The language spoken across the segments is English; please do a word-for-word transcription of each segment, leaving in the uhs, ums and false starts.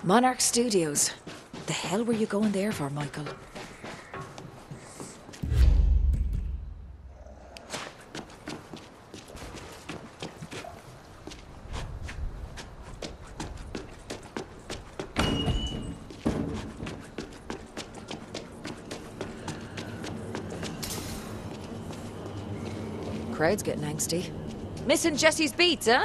Monarch Studios. The hell were you going there for, Michael? Crowd's getting angsty. Missing Jesse's beats, huh?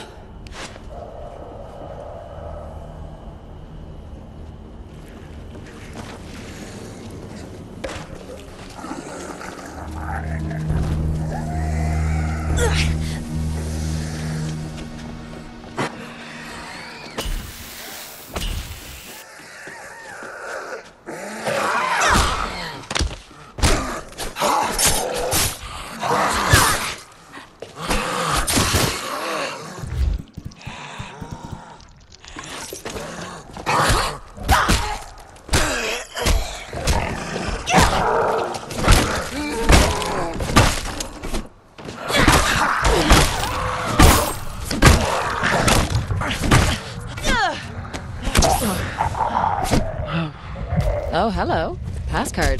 Oh, hello. Pass card.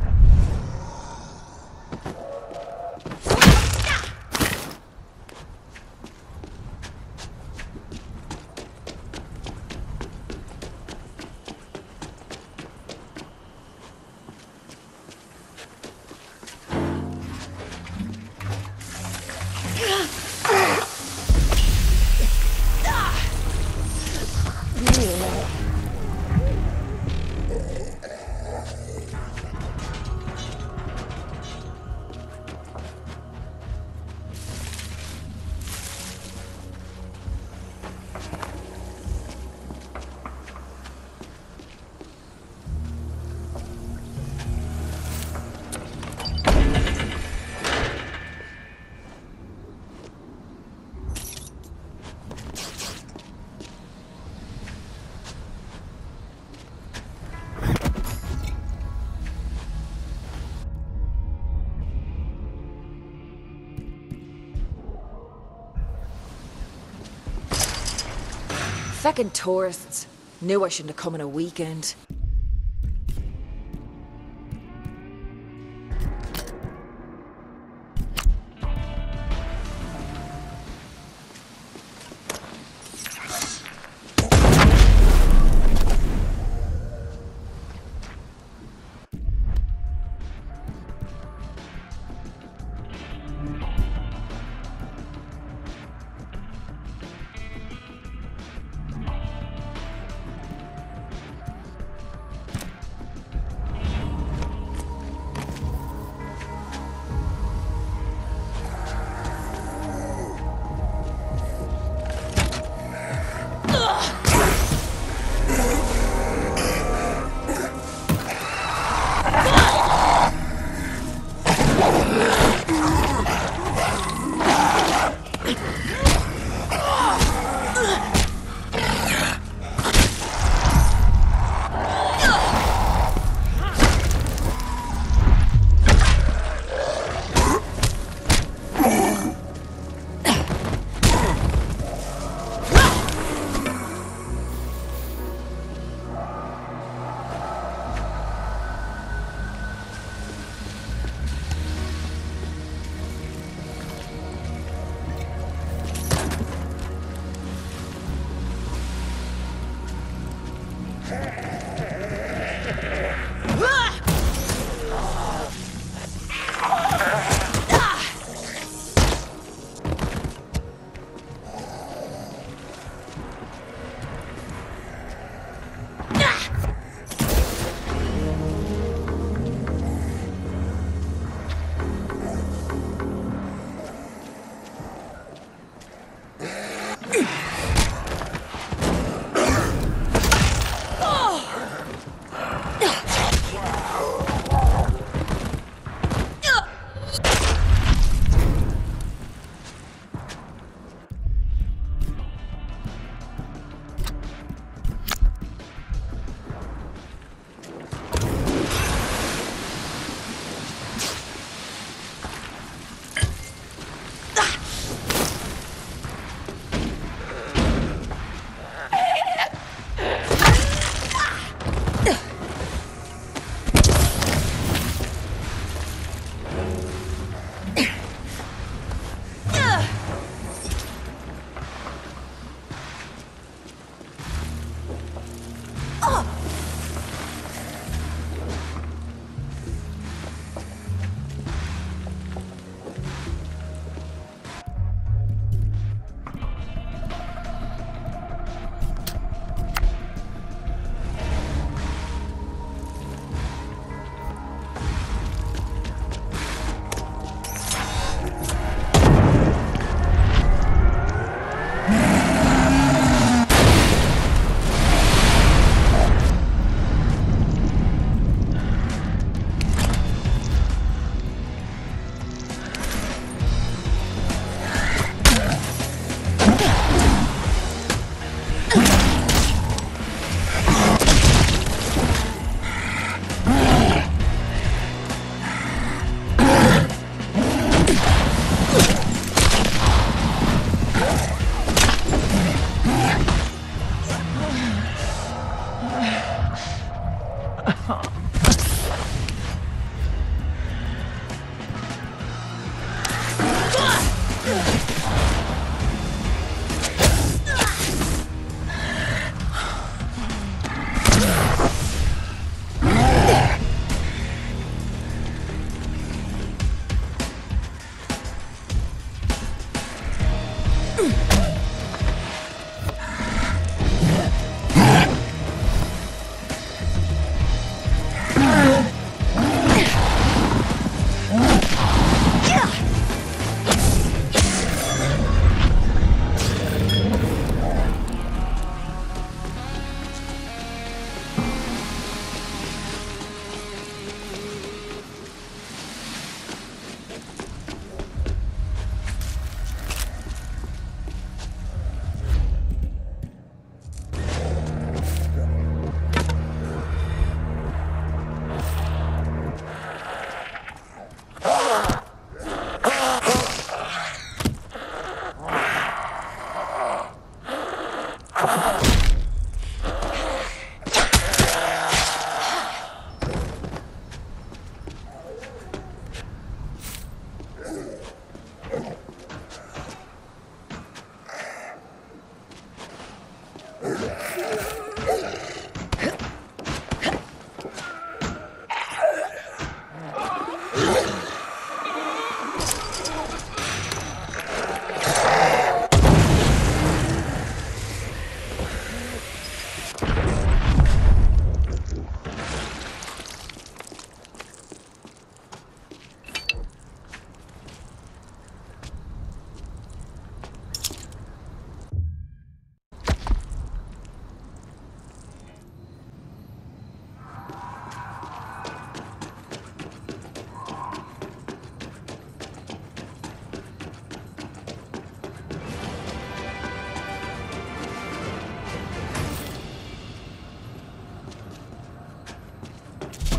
Feckin' tourists. Knew I shouldn't have come on a weekend.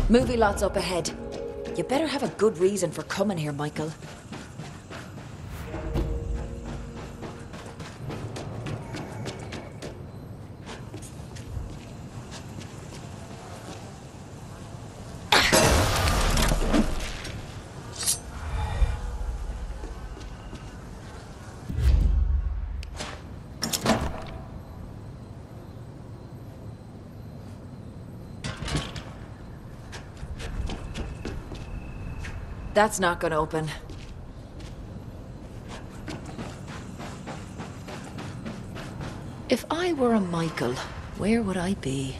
Movie lot's up ahead. You better have a good reason for coming here, Michael. That's not gonna open. If I were a Michael, where would I be?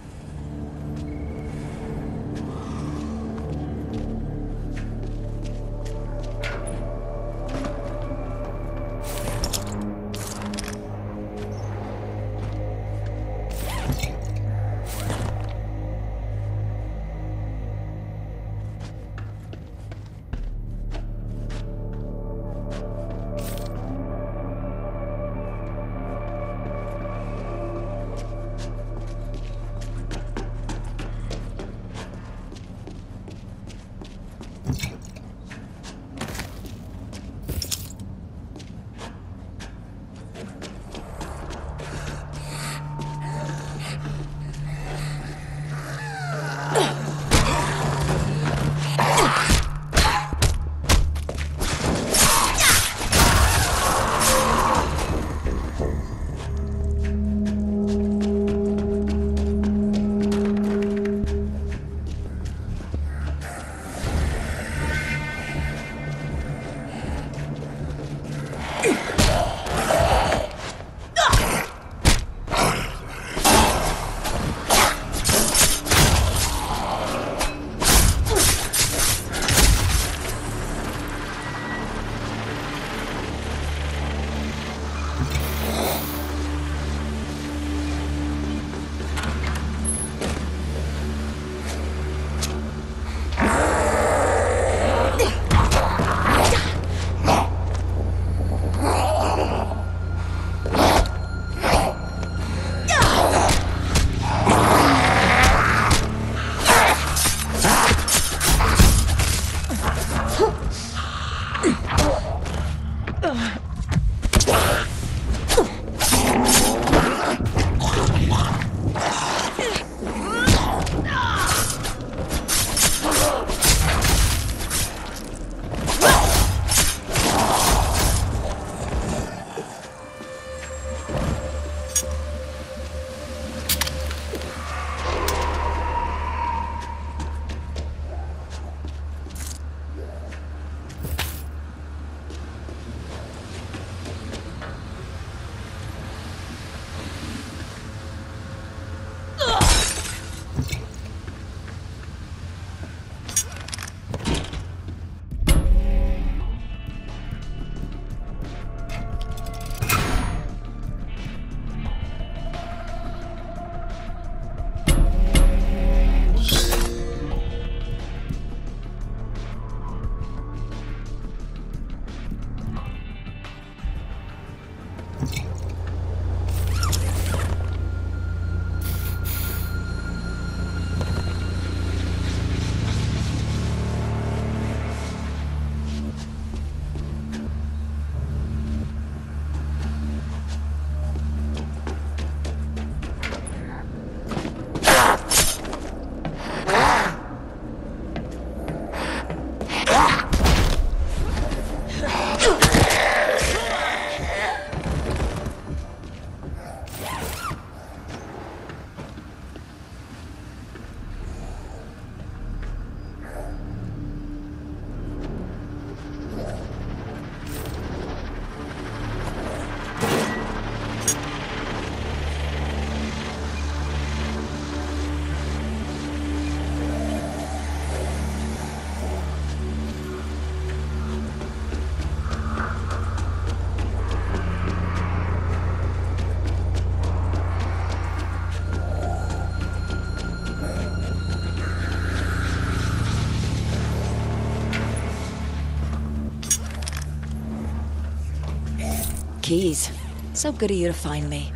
Keys. So good of you to find me.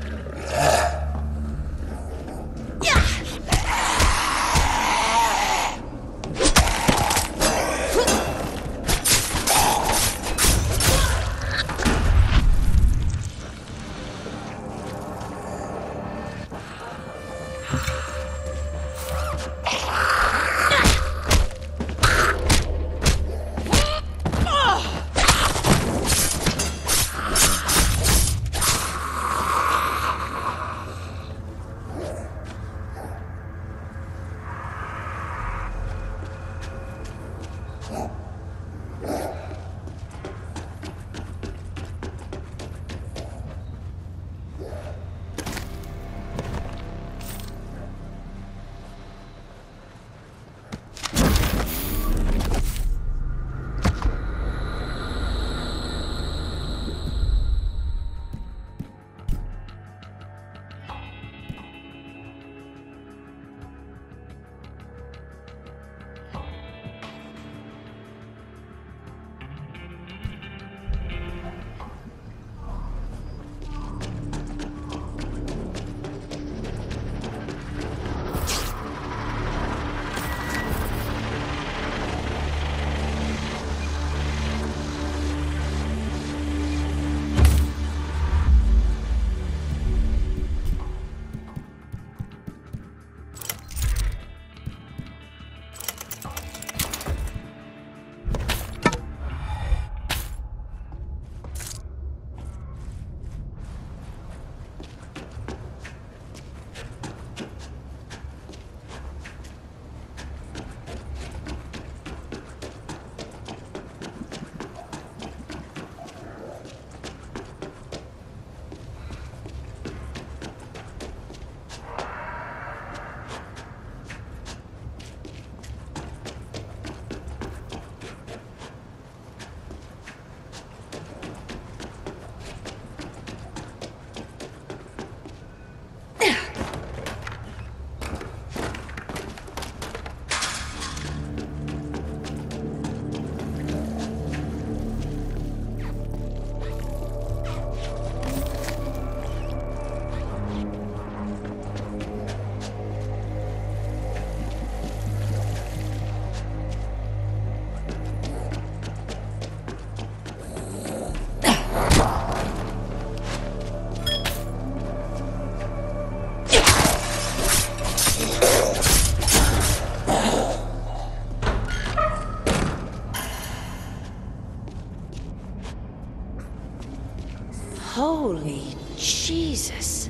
Holy Jesus.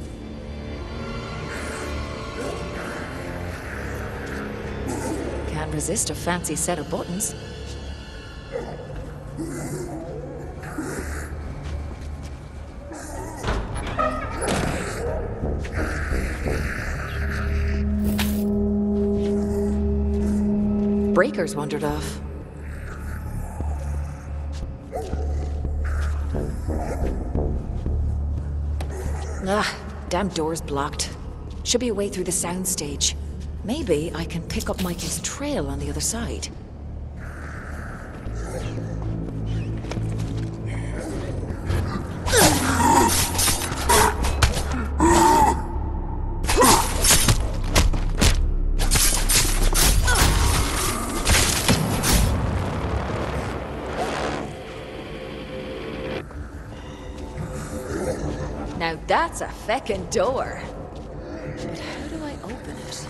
Can't resist a fancy set of buttons. Breakers wandered off. Ah, damn door's blocked. Should be a way through the soundstage. Maybe I can pick up Michael's trail on the other side. Now that's a feckin' door. But how do I open it?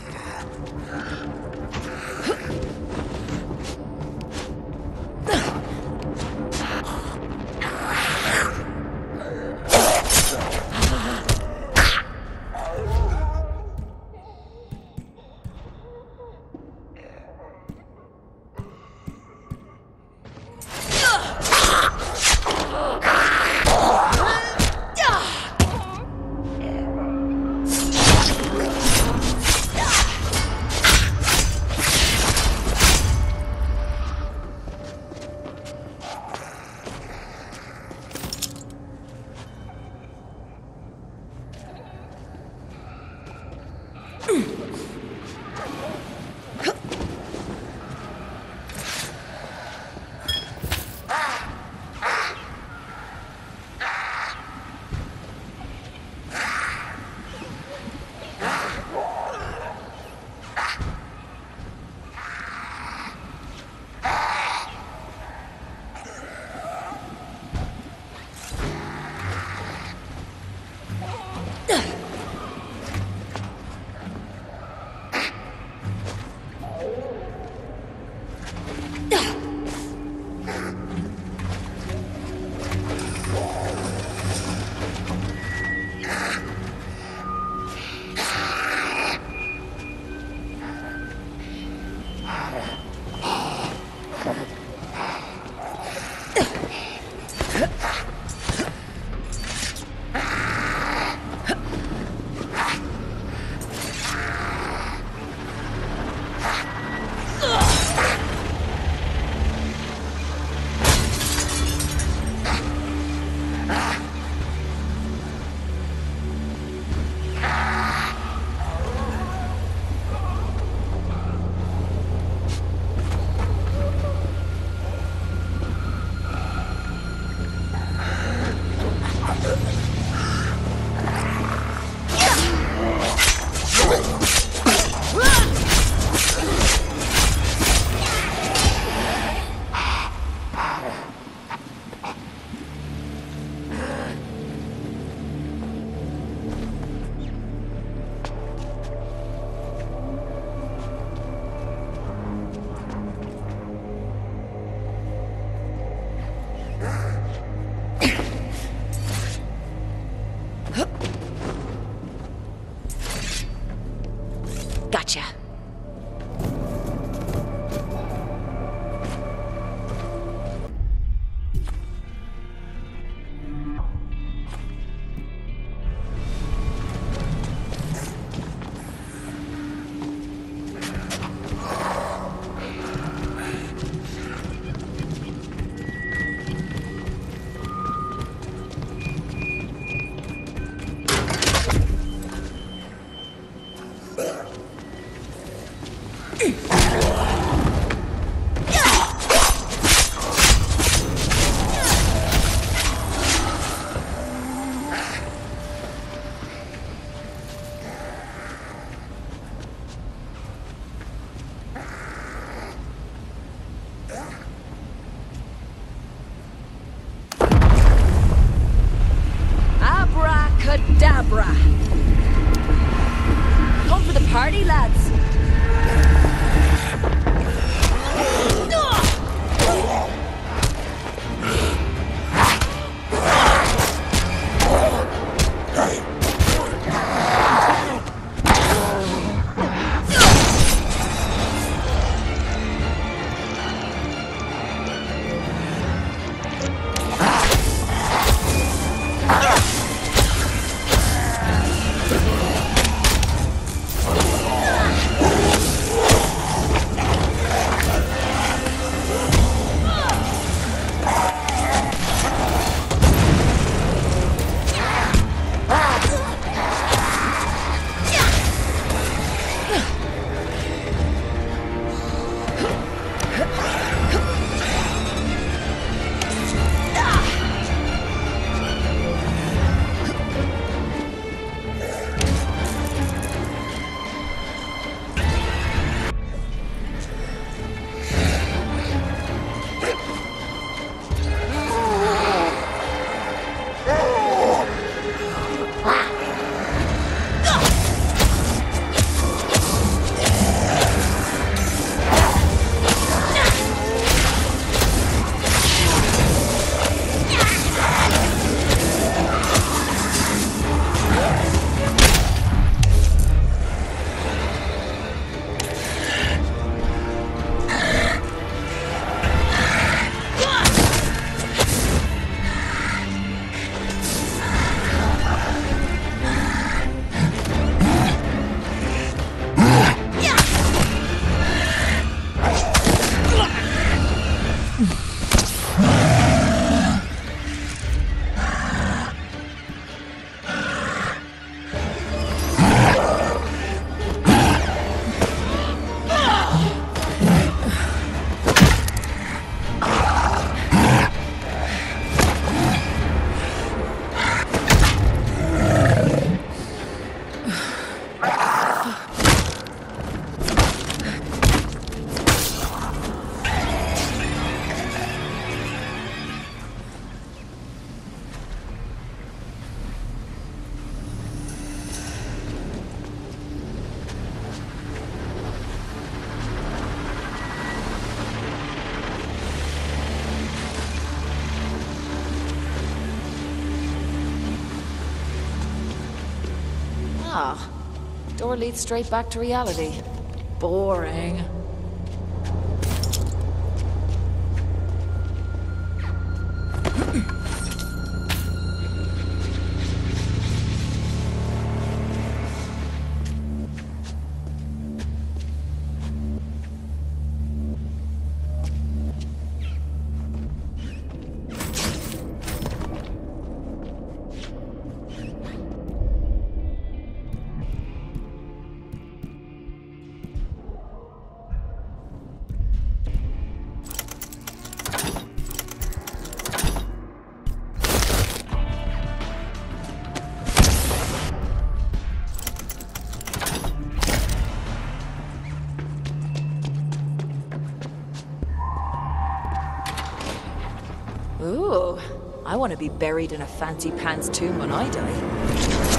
Gotcha. Abracadabra! Come for the party, lads! Ah, door leads straight back to reality. Boring. Ooh, I want to be buried in a fancy pants tomb when I die.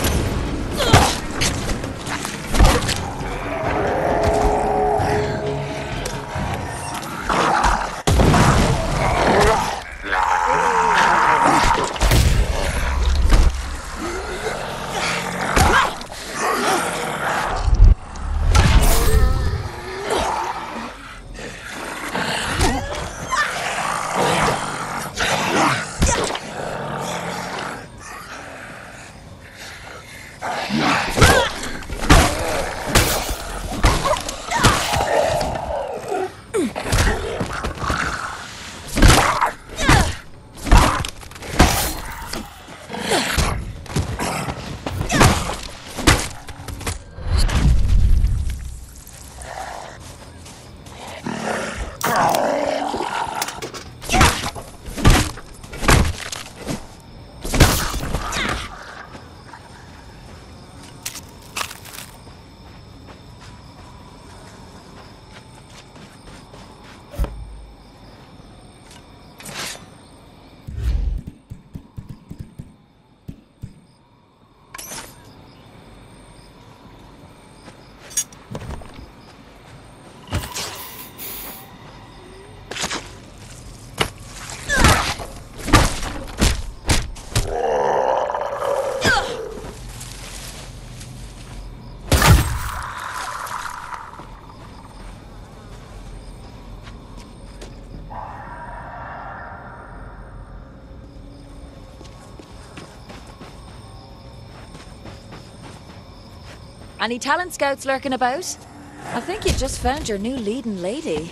Any talent scouts lurking about? I think you just found your new leading lady.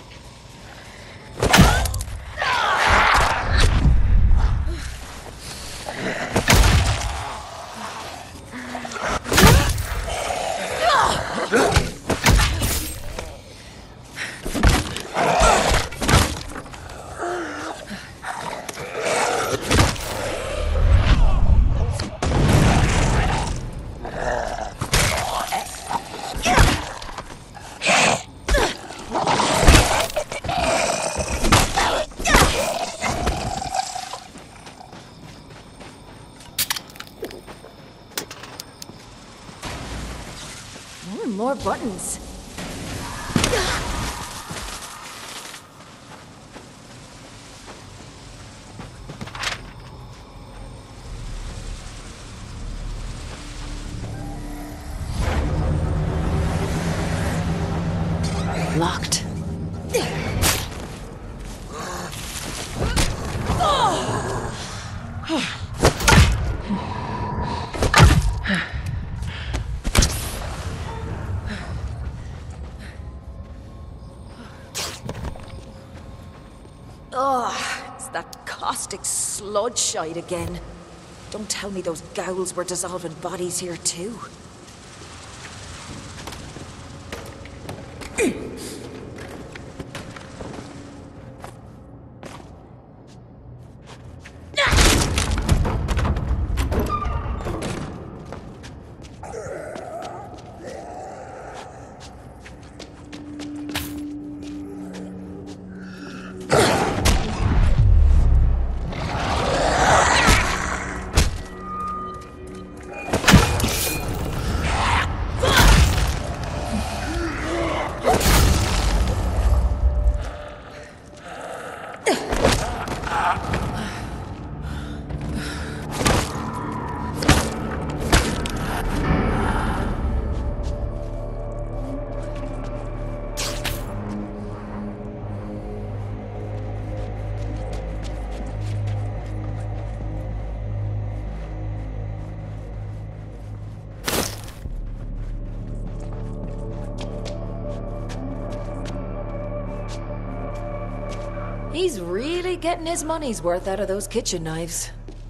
More buttons. Locked. Ugh, it's that caustic sludge shite again. Don't tell me those gowls were dissolving bodies here too. He's really getting his money's worth out of those kitchen knives.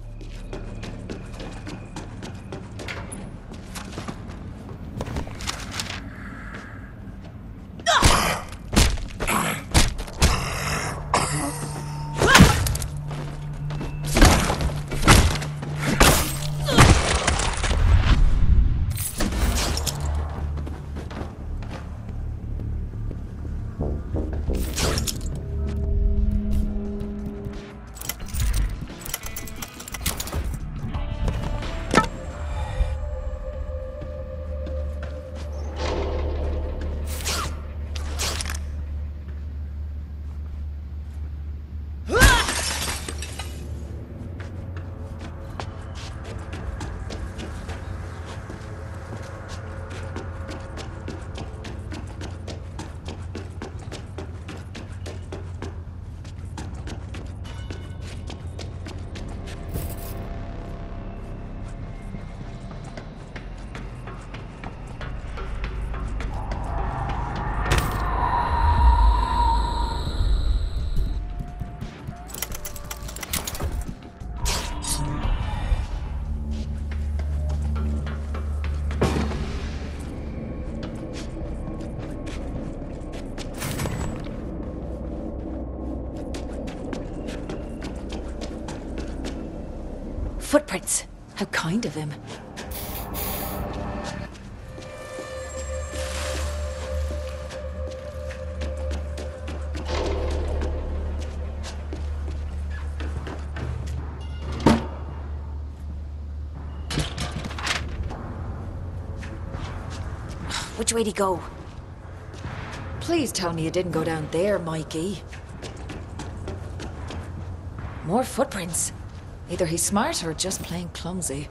Footprints. How kind of him. Which way'd he go? Please tell me you didn't go down there, Mikey. More footprints. Either he's smart or just plain clumsy.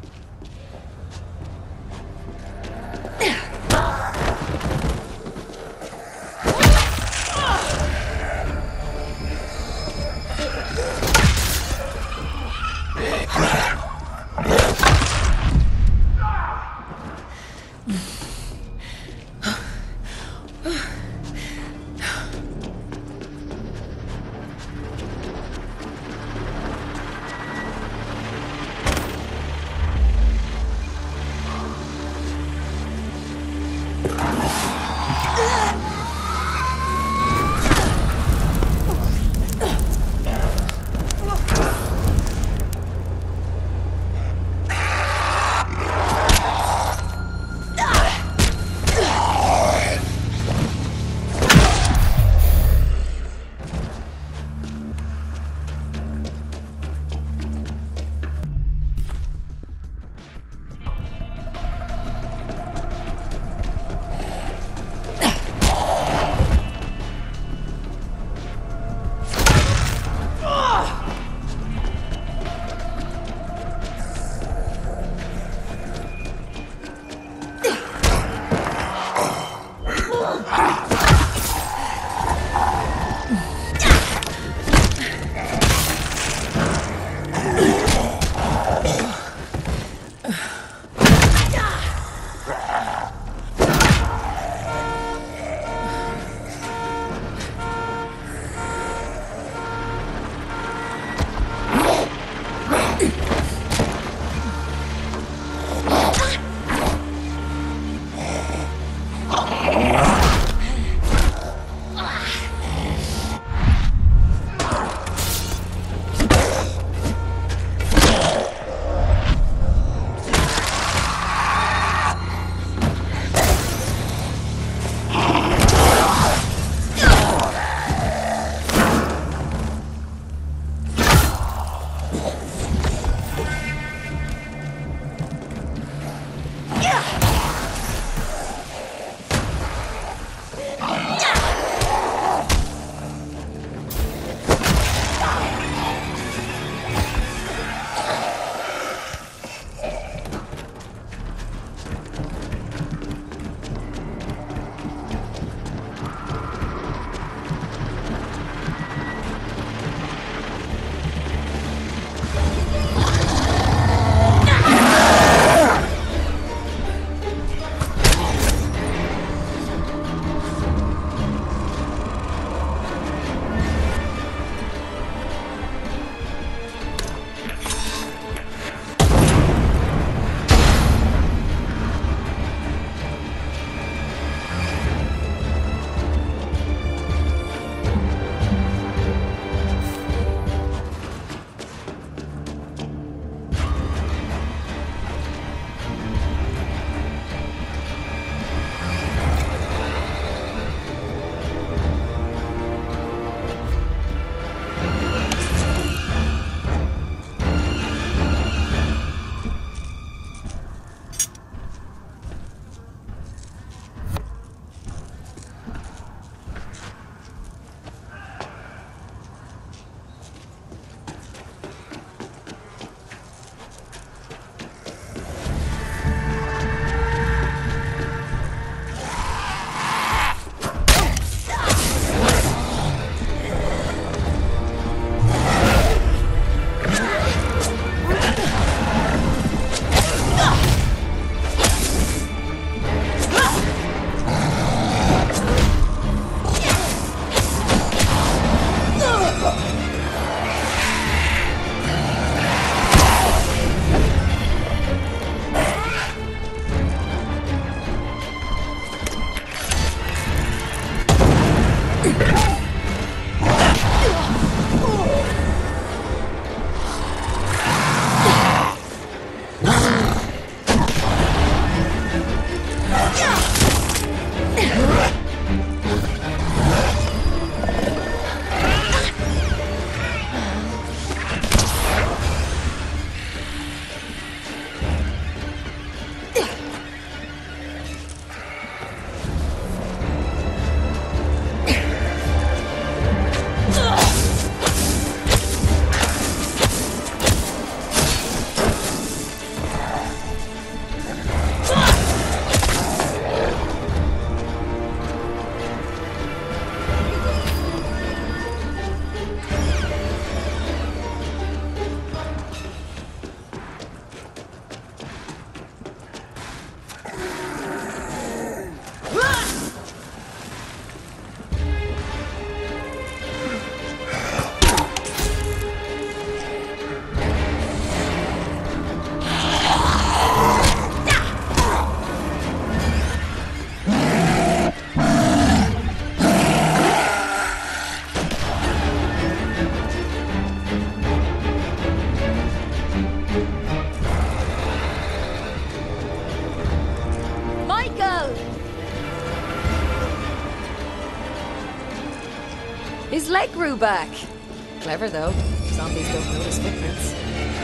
leg grew back. Clever, though. Zombies don't notice footprints.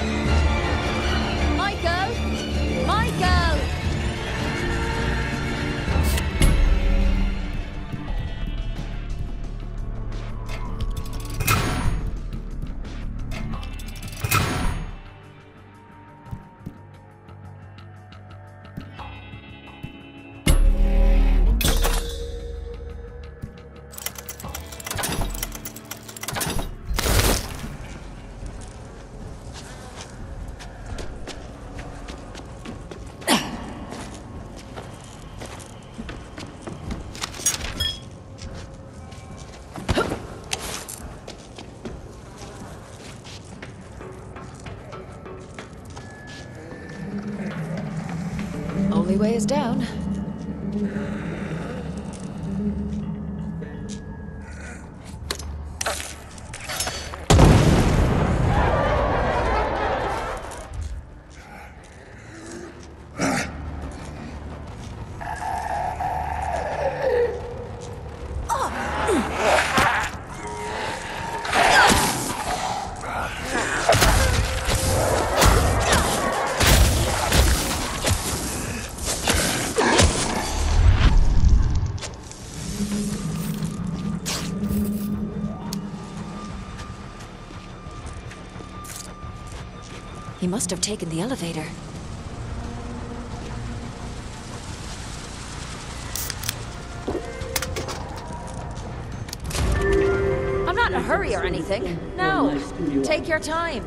Michael! Michael! Only way is down. He must have taken the elevator. I'm not in a hurry or anything. No, take your time.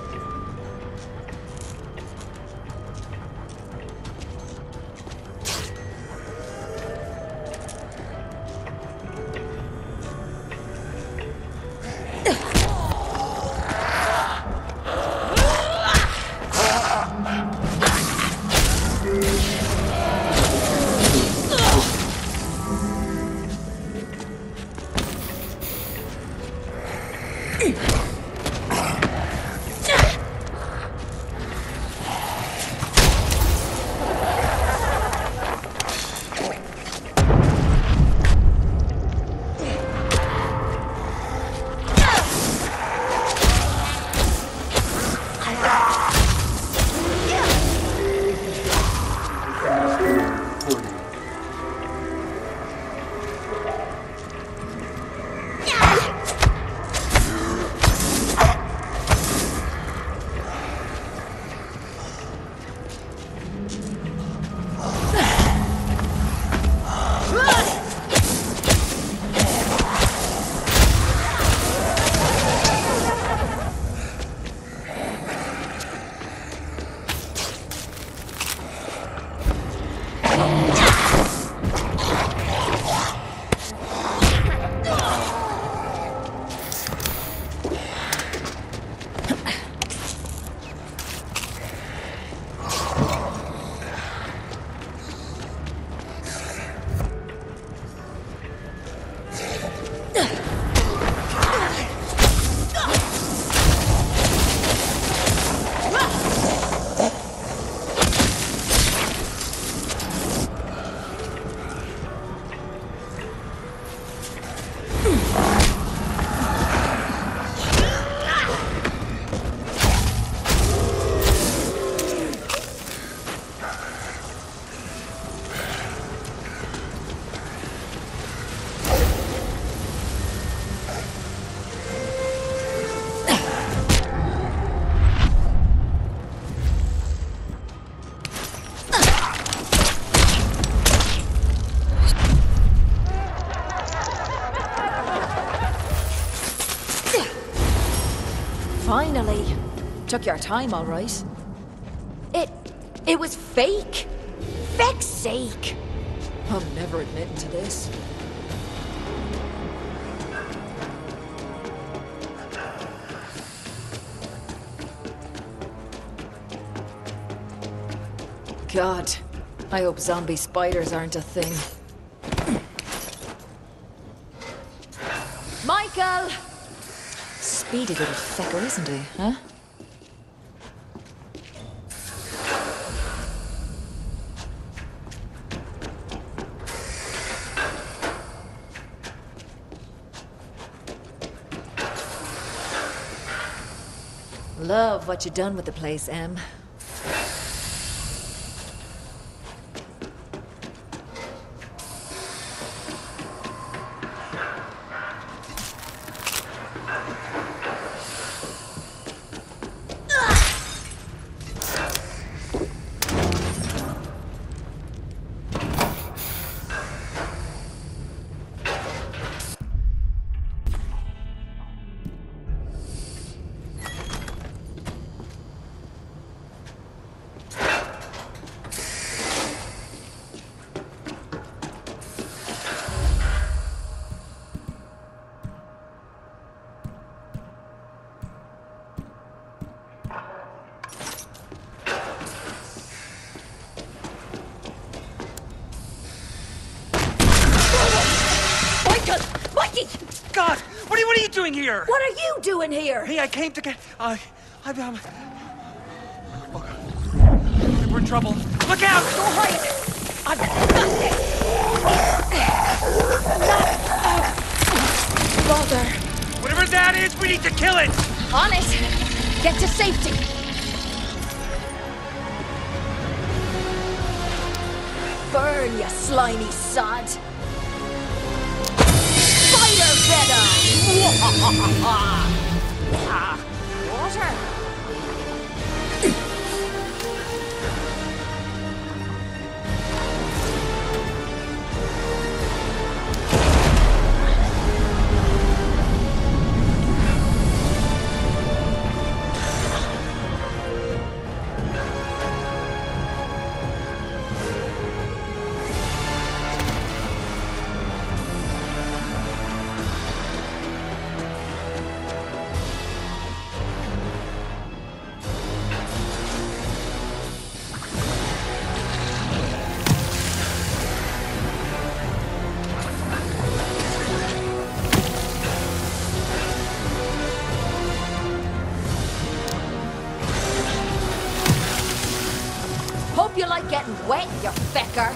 Finally. Took your time, all right. It... it was fake. Feck's sake. I'm never admitting to this. God, I hope zombie spiders aren't a thing. Michael! Speedy little fecker, isn't he, huh? Love what you done with the place, Em. God! What are you, what are you doing here? What are you doing here? Hey, I came to get... Uh, I... Um... Oh, God. We're in trouble. Look out! Go hide! I've got this! Not... Bother. Whatever that is, we need to kill it! On it! Get to safety! Burn, you slimy sod! Spider venom! Water! Hope you like getting wet, you fecker.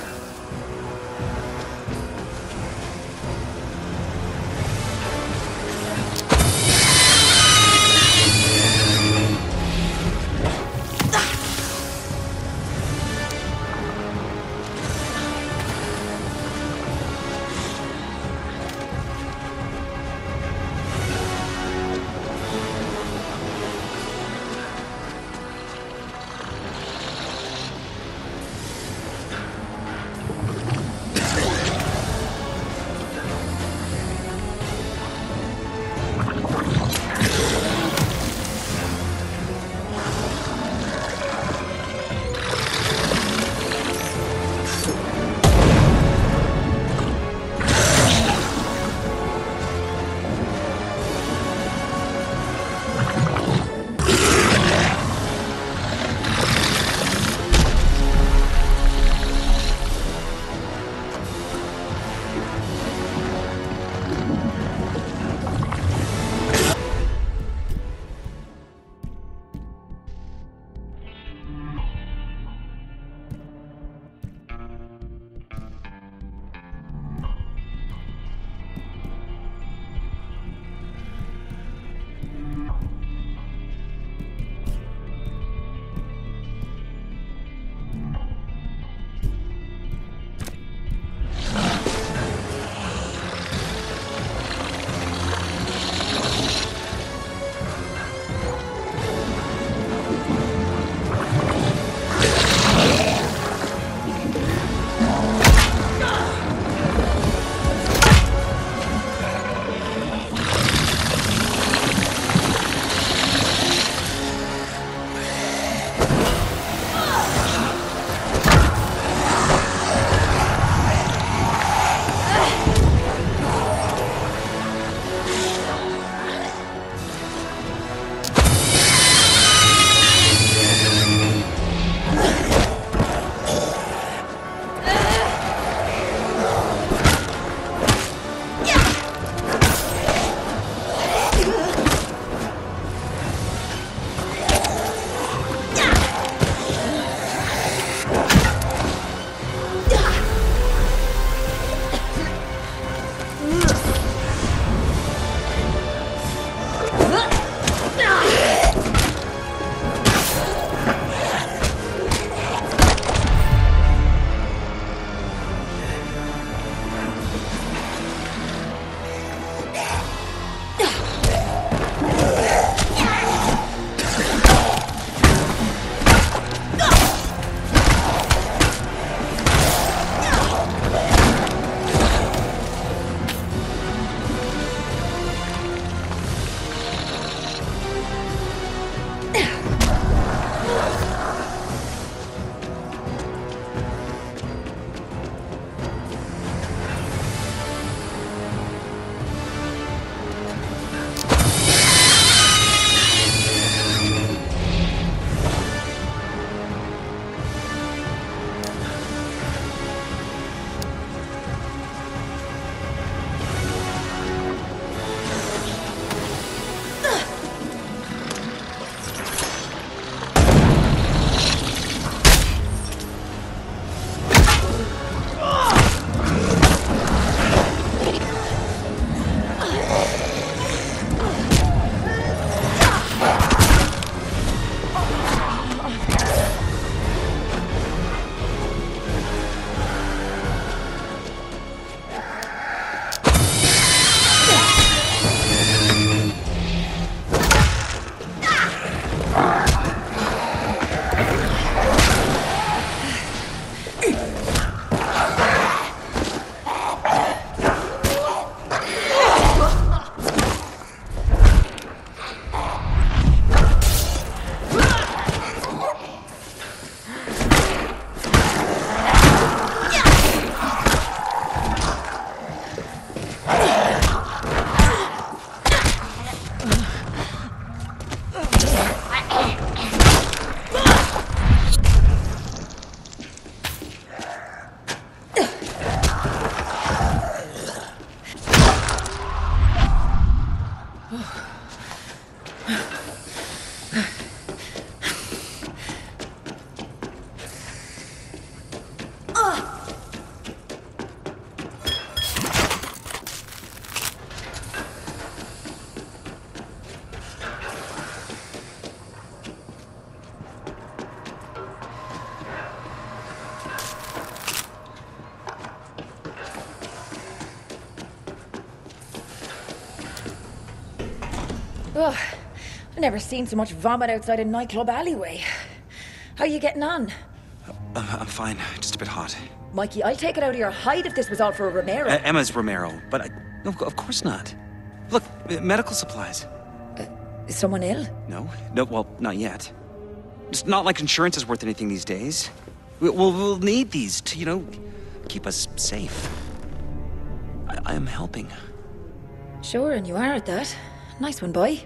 Ugh, I've never seen so much vomit outside a nightclub alleyway. How are you getting on? Uh, I'm fine, just a bit hot. Mikey, I'd take it out of your hide if this was all for a Romero. Uh, Emma's Romero, but I, no, of course not. Look, uh, medical supplies. Uh, is someone ill? No, no, well, not yet. It's not like insurance is worth anything these days. We, we'll, we'll need these to, you know, keep us safe. I, I am helping. Sure, and you are at that. Nice one, boy.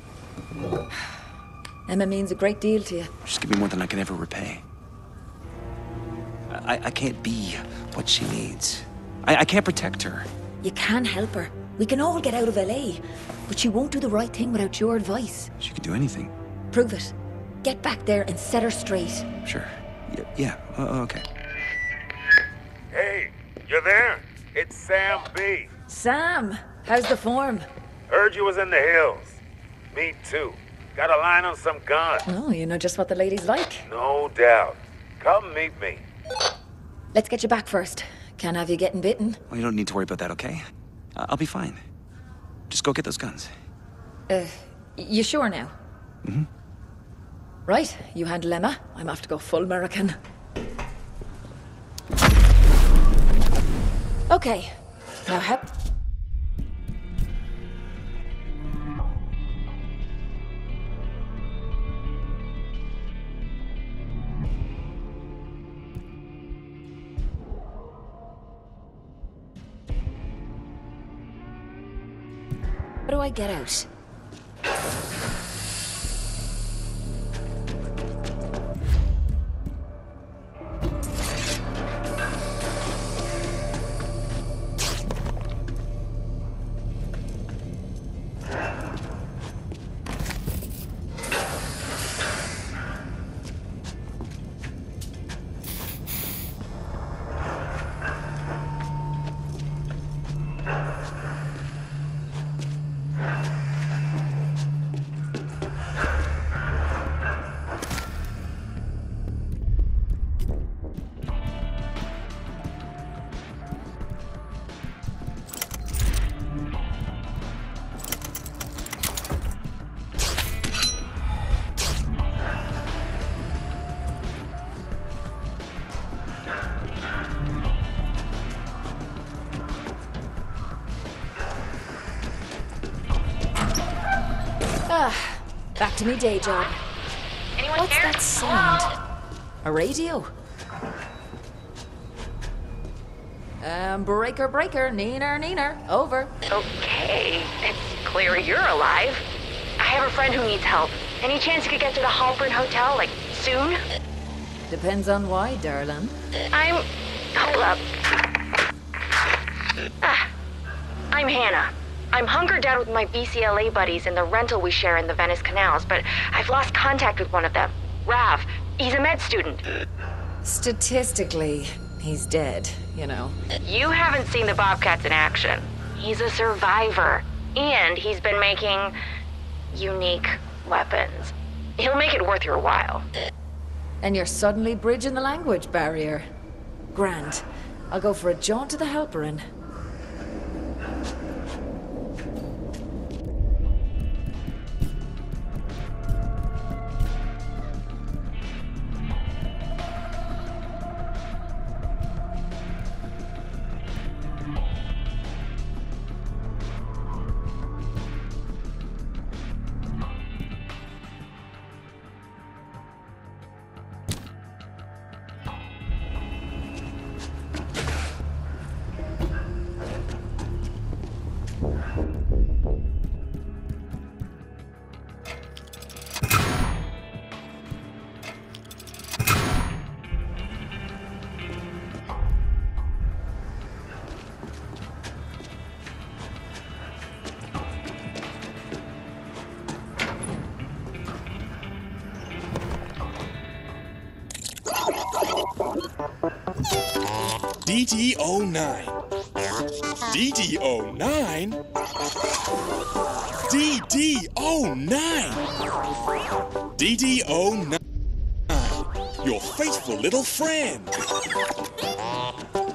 Emma means a great deal to you. Just give me more than I can ever repay. I, I can't be what she needs. I, I can't protect her. You can help her. We can all get out of L A. But she won't do the right thing without your advice. She can do anything. Prove it. Get back there and set her straight. Sure. Yeah, yeah. Uh, okay. Hey, you there? It's Sam B. Sam, how's the form? Heard you was in the hills. Me too. Got a line on some guns. Oh, you know just what the ladies like. No doubt. Come meet me. Let's get you back first. Can't have you getting bitten. Well, you don't need to worry about that, okay? Uh, I'll be fine. Just go get those guns. Uh, you sure now? Mm-hmm. Right, you handle Emma. I'm off to go full American. Okay. Now help. How do I get out? Ah, back to me day job. Anyone What's there? that sound? Hello? A radio? Um, breaker, breaker, neener, neener, over. Okay, it's clear you're alive. I have a friend who needs help. Any chance you could get to the Halpern Hotel, like, soon? Depends on why, darling. I'm... Hold up. Ah, I'm Hannah. I'm hunkered down with my B C L A buddies in the rental we share in the Venice canals, but I've lost contact with one of them. Rav. He's a med student. Statistically, he's dead, you know. You haven't seen the Bobcats in action. He's a survivor, and he's been making unique weapons. He'll make it worth your while. And you're suddenly bridging the language barrier. Grand. I'll go for a jaunt to the Halpern. D D zero nine. D D zero nine? D D zero nine! D D zero nine, your faithful little friend.